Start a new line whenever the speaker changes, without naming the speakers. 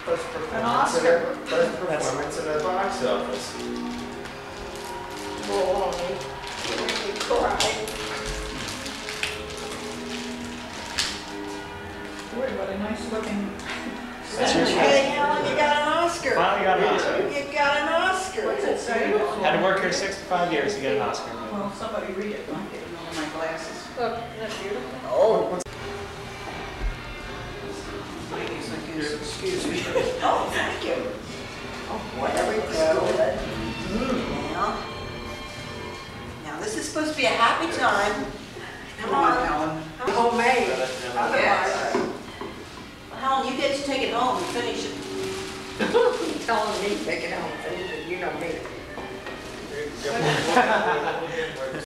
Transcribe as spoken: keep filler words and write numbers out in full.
Best
An
performance in
Oscar.
a, best performance in a box office.
Boy, you make me cry. Boy, what a nice looking.
That's your
Hey, Helen, you got an Oscar.
Finally got an Oscar.
You got an Oscar. What's it say?
Had to work here sixty-five years to get an Oscar.
Well, somebody read it. I'm getting all my glasses.
Look, isn't that beautiful?
Oh.
Ladies, I guess, excuse me. Oh, thank you. Oh, boy, that looks good. Mm, yeah. Now, this is supposed to be a happy time. Come on, Helen. Homemade. Yes. Well, Helen, you get to take it home and finish it.
Telling me, take it home, finish it, you know me.